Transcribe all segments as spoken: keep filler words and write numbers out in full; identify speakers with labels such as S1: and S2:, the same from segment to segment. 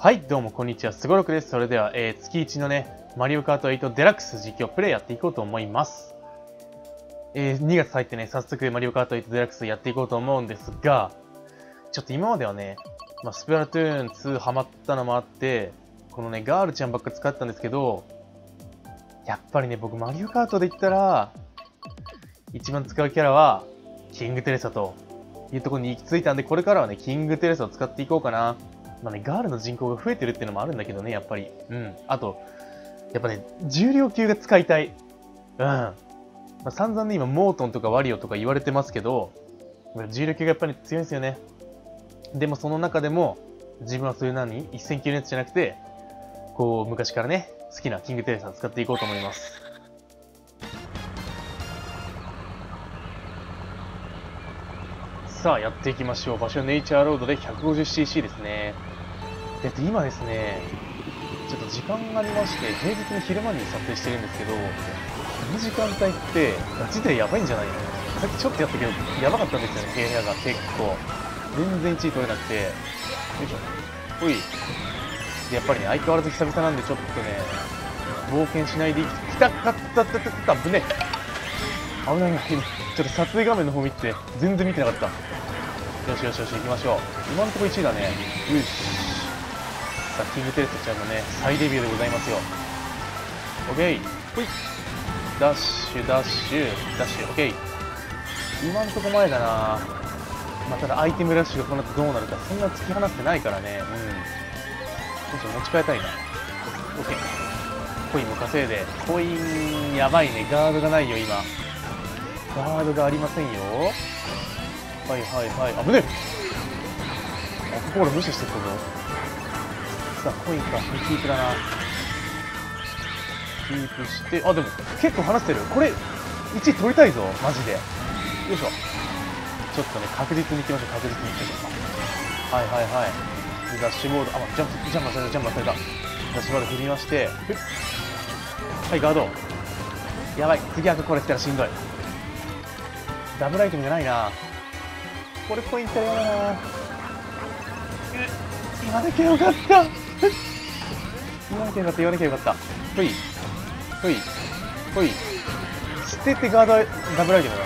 S1: はい、どうもこんにちは、すごろくです。それでは、えー、月いちのね、マリオカートエイトデラックス実況プレイやっていこうと思います。えー、にがつ入ってね、早速マリオカートエイトデラックスやっていこうと思うんですが、ちょっと今まではね、まあ、スプラトゥーンツーハマったのもあって、このね、ガールちゃんばっか使ったんですけど、やっぱりね、僕マリオカートで言ったら、一番使うキャラは、キングテレサというところに行き着いたんで、これからはね、キングテレサを使っていこうかな。まあね、ガールの人口が増えてるっていうのもあるんだけどね、やっぱり。うん。あと、やっぱね、重量級が使いたい。うん。まあ、散々ね、今、モートンとかワリオとか言われてますけど、重量級がやっぱり強いんですよね。でもその中でも、自分はそういう何一戦級のやつじゃなくて、こう、昔からね、好きなキングテレサを使っていこうと思います。さあ、やっていきましょう。場所はネイチャーロードで ひゃくごじゅっシーシー ですね。で、今ですね、ちょっと時間がありまして、平日の昼間に撮影してるんですけど、この時間帯って、ガチでやばいんじゃないの？さっきちょっとやったけど、やばかったんですよね、部屋が結構。全然いちい取れなくて。よいしょ。ほい。で、やっぱりね、相変わらず久々なんで、ちょっとね、冒険しないでいきたかったったったったぶね。危ないな、ちょっと撮影画面の方見て、全然見てなかった。よしよしよし、行きましょう。今のところいちいだね。よし。さあ、キングテレサちゃんのね、再デビューでございますよ。オッケー。ほい。ダッシュ、ダッシュ、ダッシュ、オッケー。今のとこ前だな。まあ、ただアイテムラッシュがこの後どうなるか、そんな突き放してないからね。うん。ちょっと持ち替えたいな。オッケー。コインも稼いで。コイン、やばいね。ガードがないよ、今。ガードがありませんよ。はいはいはい。危ねえ。あ、ここ俺無視してくるぞ。さあ、コインか。キープだな。キープして、あ、でも、結構離してる。これ、いちい取りたいぞ。マジで。よいしょ。ちょっとね、確実に行きましょう。確実に行きましょう。はいはいはい。ダッシュモード、あ、ジャンプ、ジャンプされた、ジャンプされた。ダッシュモード振りまして、はい、ガード。やばい。次はこれ来たらしんどい。ダブルアイテムじゃないな。これポイントやだな。言わなきゃよかった。言わなきゃよかった、言わなきゃよかった。ほい。ほい。ほい。捨ててガード、ダブルアイテムだな。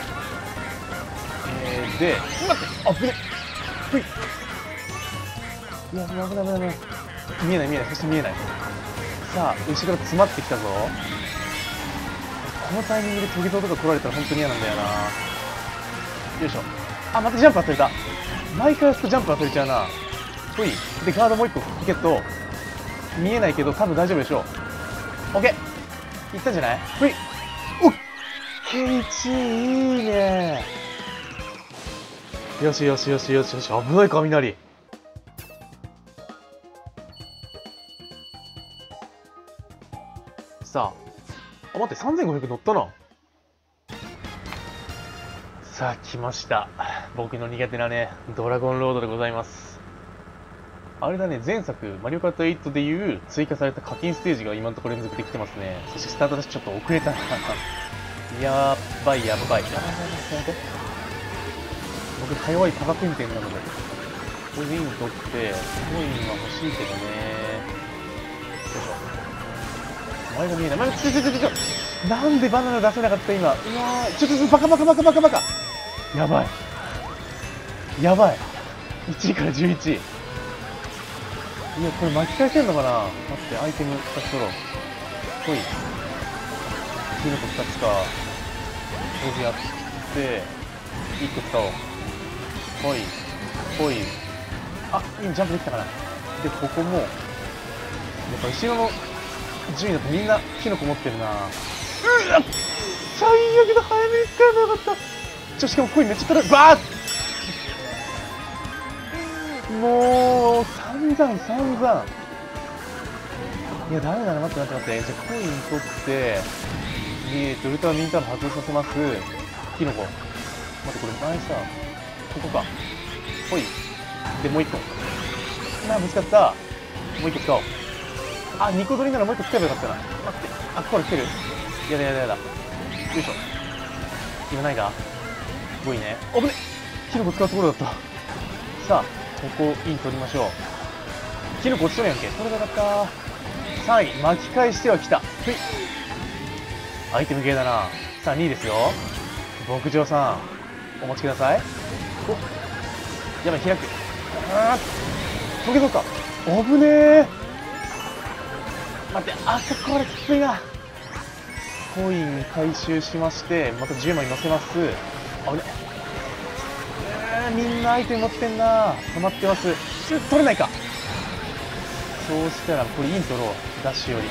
S1: えー、で、待って、あぶね。ほい。いや、危ない危ない危ない。見えない見えない、そして見えない。さあ、後ろから詰まってきたぞ。このタイミングでトゲトとか来られたら本当に嫌なんだよな。よいしょ。あ、またジャンプ忘れた。毎回やるとジャンプ忘れちゃうな。ほい。で、ガードもう一個ゲット。見えないけど、多分大丈夫でしょう。オッケー。いったんじゃない？ほい。おっケーいち、いいね。よしよしよしよしよし。危ない雷。さあ。あ、待って、さんぜんごひゃく乗ったな。さあ、来ました。僕の苦手なね、ドラゴンロードでございます。あれだね、前作、マリオカートエイトでいう追加された課金ステージが今のところ連続できてますね。そしてスタートダッシュちょっと遅れたな。やっばいやっばい。やばいやばい、僕、か弱いパガクイン店なので、コイン取って、コインは欲しいけどね。よいしょ。前が見えない。前が、ちょちょちょちょなんでバナナ出せなかった今。うわー、ちょちょちょ、バカバカバカバカバカ。やばい。やばい。いちいからじゅういちい。いや、これ巻き返せんのかな。待って、アイテムふたつ取ろう。ほい。キノコふたつか。これでやって、いっこ使おう。ほい。ほい。あ、今ジャンプできたかな。で、ここも、やっぱ後ろの順位だとみんなキノコ持ってるな。うわっ最悪だ、早めに使えばよかった。ちょ、しかもコインめっちゃ取れる。バーッもう、散々散々。いや、ダメだな、待って待って待って。じゃあ、コイン取って、えーと、ウルトラミンターム発動させます。キノコ。待って、これ前さ、ここか。ほい。で、もう一個。なあ、ぶつかった。もう一個使おう。あ、にこ取りならもう一個使えばよかったな。待って。あ、ここから来てる。やだやだやだ。よいしょ。今ないか？すごいね。あぶね！キノコ使うところだった。さあ、ここ、イン取りましょう。 キノコ落ちとるやんけ。取れなかった。さんい、巻き返してはきた。ふい。アイテムゲーだな。さあ、にいですよ。牧場さん、お待ちください。お、やばい、開く。あー、溶けそうか。危ねえ。待って、あそこまできついな。コイン回収しまして、またじゅうまい乗せます。あぶねえー、みんなアイテム持ってんな。止まってます。取れないか。そうしたら、これイン取ろう。ダッシュより。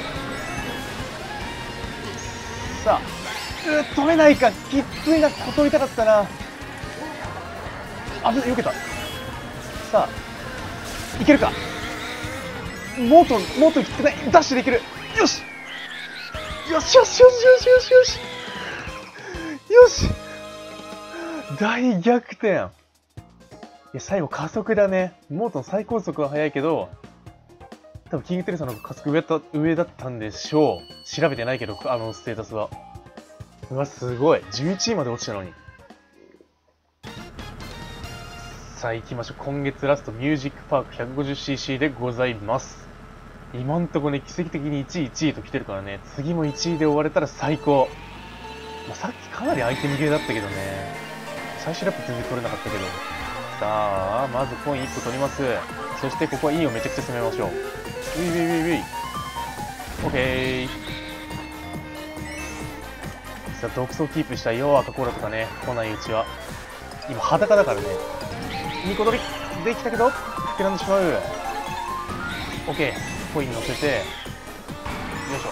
S1: さあ、うー、取れないか。きっついな。こ取りたかったな。あぶね、避けた。さあ、いけるか。もっと、もっときつくない。ダッシュできる。よしよしよしよしよしよしよしよし、大逆転。いや、最後加速だね。モートン最高速は速いけど、多分キングテレサの加速上だった上だったんでしょう。調べてないけど、あのステータスは。うわ、すごい。じゅういちいまで落ちたのに。さあ行きましょう。今月ラストミュージックパーク ひゃくごじゅっシーシー でございます。今んとこね、奇跡的にいちい、いちいと来てるからね、次もいちいで終われたら最高。まあ、さっきかなりアイテムゲーだったけどね、最終ラップ全然取れなかったけど。さあ、まずコインいっこ取ります。そしてここは E をめちゃくちゃ攻めましょう。ウィウィウィウィ。オッケー。さあ、独走キープしたいよ、赤コーラとかね、来ないうちは。今、裸だからね。いいことでできたけど、膨らんでしまう。オッケー。コイン乗せて、よいしょ。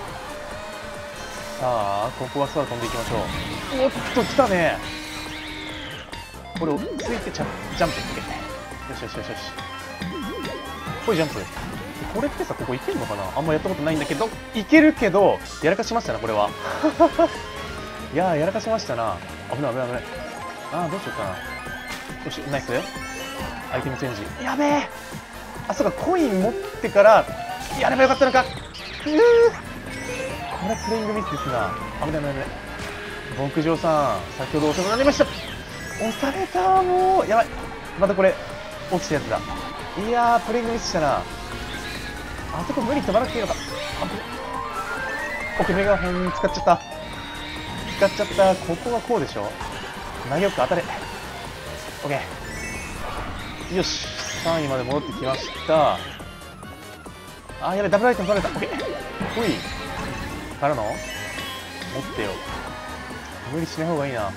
S1: さあ、ここは空飛んでいきましょう。おっと、来たね。これをついてジャンプ、ジャンプ。よしよしよしよし。こいジャンプ。これってさ、ここいけるのかな。あんまやったことないんだけど、いけるけど、やらかしましたな、これは。いやー、やらかしましたな。危ない危ない危ない。あー、どうしようかな。よし、ナイス。アイテムチェンジ。やべえ。あ、そうか、コイン持ってからやればよかったのか。うー、これプレイングミスですな。危ない危ない危ない。牧場さん、先ほどお世話になりました。押された。もうやばい。またこれ落ちたやつだ。いやー、プレイングミスしたな。あそこ無理飛ばなくていいのか。あぶね。オッケー、メガホン使っちゃった。使っちゃった。ここはこうでしょ。投げよく当たれ。オッケー。よし、さんいまで戻ってきました。あー、やべ、ダブルアイテム取られた。オッケー。ほい。からの持ってよ。無理しない方がいいな。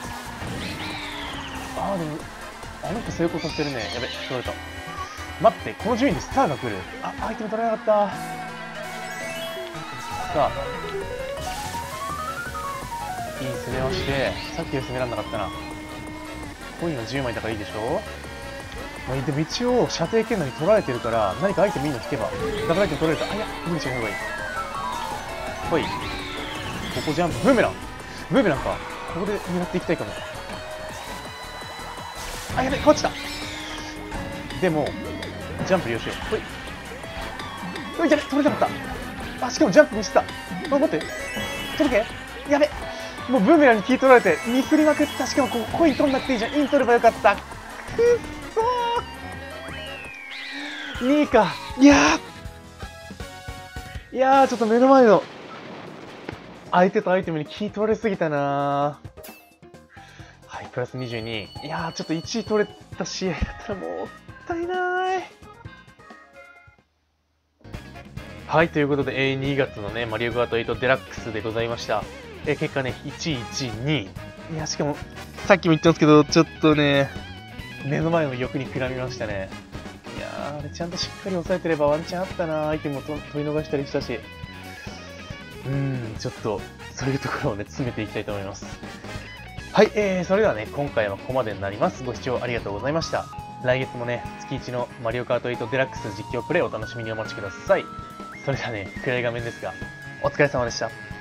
S1: あー、でも、あの子成功させてるね。やべ、取られた。待って、この順位でスターが来る。あ、アイテム取れなかった。さあ。いい攻めまして、さっきより攻めらんなかったな。コインはじゅうまいだからいいでしょ。まあ、でも一応射程圏内に取られてるから、何かアイテムいいの引けばダブルアイテム取れるか。あ、いや、無理しない方がいい。ほい、ここジャンプ。ブーメランブーメランか。ここで狙っていきたいかも。あ、やべ、落ちた。でもジャンプ利用しよう。ほいほい、やべ、取れなかった。あ、しかもジャンプミスった。あ、待って、届け。やべ、もうブーメランに聞い取られてミスりまくった。しかもここコイン取んなくていいじゃん。イン取ればよかった。くっそー、にいか。いやーいやー、ちょっと目の前の相手とアイテムに聞い取られすぎたなー。はい、プラスにじゅうに。いやー、ちょっといちい取れた試合だったらもったいない。はい、ということで、えー、にがつのね、マリオカートエイトデラックスでございました。えー、結果ね、いちい、いちい、にい。いや、しかも、さっきも言ったんですけど、ちょっとね、目の前の欲にくらみましたね。いやー、あれちゃんとしっかり抑えてればワンチャンあったな。アイテムを取り逃したりしたし。うーん、ちょっと、そういうところをね、詰めていきたいと思います。はい、えー、それではね、今回はここまでになります。ご視聴ありがとうございました。来月もね、月いちのマリオカートエイトデラックス実況プレイをお楽しみにお待ちください。それではね、暗い画面ですが、お疲れ様でした。